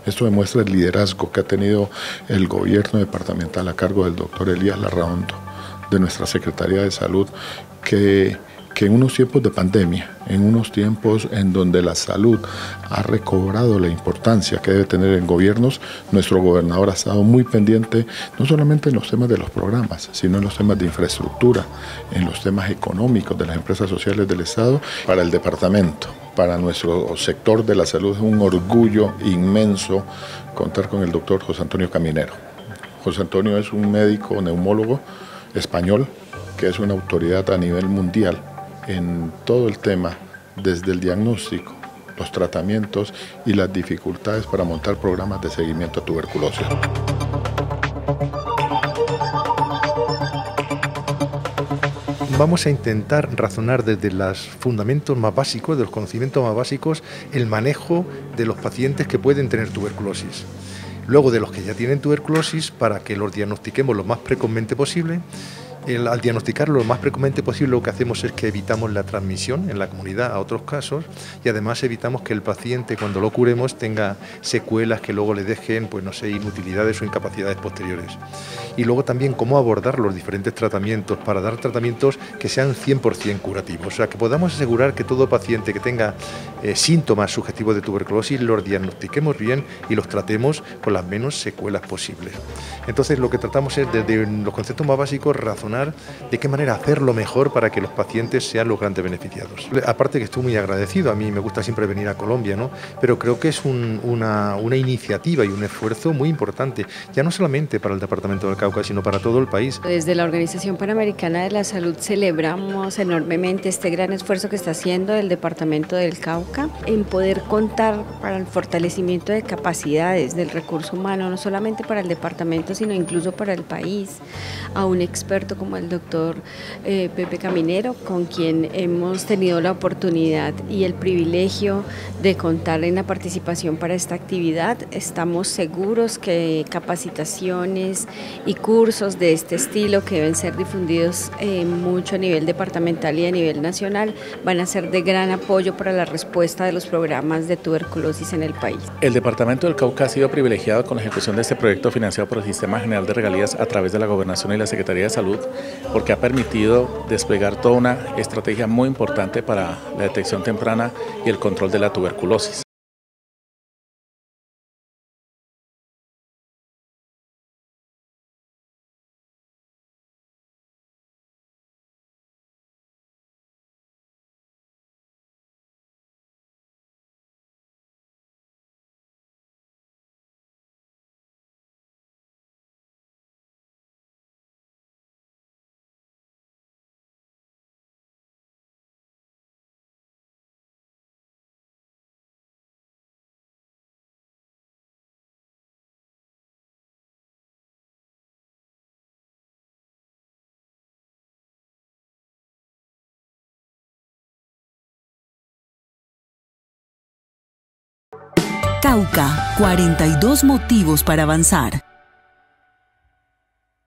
Esto demuestra el liderazgo que ha tenido el gobierno departamental a cargo del doctor Elías Larraondo, de nuestra Secretaría de Salud, que en unos tiempos de pandemia, en unos tiempos en donde la salud ha recobrado la importancia que debe tener en gobiernos, nuestro gobernador ha estado muy pendiente, no solamente en los temas de los programas, sino en los temas de infraestructura, en los temas económicos de las empresas sociales del Estado. Para el departamento, para nuestro sector de la salud, es un orgullo inmenso contar con el doctor José Antonio Caminero. José Antonio es un médico neumólogo español que es una autoridad a nivel mundial en todo el tema, desde el diagnóstico, los tratamientos y las dificultades para montar programas de seguimiento a tuberculosis. Vamos a intentar razonar desde los fundamentos más básicos, de los conocimientos más básicos, el manejo de los pacientes que pueden tener tuberculosis. Luego de los que ya tienen tuberculosis, para que los diagnostiquemos lo más precozmente posible. Al diagnosticarlo lo más precozmente posible, lo que hacemos es que evitamos la transmisión en la comunidad a otros casos y además evitamos que el paciente, cuando lo curemos, tenga secuelas que luego le dejen, pues no sé, inutilidades o incapacidades posteriores. Y luego también cómo abordar los diferentes tratamientos para dar tratamientos que sean 100% curativos, o sea, que podamos asegurar que todo paciente que tenga síntomas subjetivos de tuberculosis los diagnostiquemos bien y los tratemos con las menos secuelas posibles. Entonces, lo que tratamos es, desde los conceptos más básicos, razonar de qué manera hacerlo mejor para que los pacientes sean los grandes beneficiados. Aparte que estoy muy agradecido, a mí me gusta siempre venir a Colombia, ¿no? Pero creo que es una iniciativa y un esfuerzo muy importante, ya no solamente para el Departamento del Cauca, sino para todo el país. Desde la Organización Panamericana de la Salud celebramos enormemente este gran esfuerzo que está haciendo el Departamento del Cauca en poder contar para el fortalecimiento de capacidades del recurso humano, no solamente para el departamento, sino incluso para el país, a un experto como el doctor Pepe Caminero, con quien hemos tenido la oportunidad y el privilegio de contar en la participación para esta actividad. Estamos seguros que capacitaciones y cursos de este estilo, que deben ser difundidos mucho a nivel departamental y a nivel nacional, van a ser de gran apoyo para la respuesta de los programas de tuberculosis en el país. El Departamento del Cauca ha sido privilegiado con la ejecución de este proyecto financiado por el Sistema General de Regalías a través de la Gobernación y la Secretaría de Salud, porque ha permitido desplegar toda una estrategia muy importante para la detección temprana y el control de la tuberculosis. Cauca, 42 motivos para avanzar.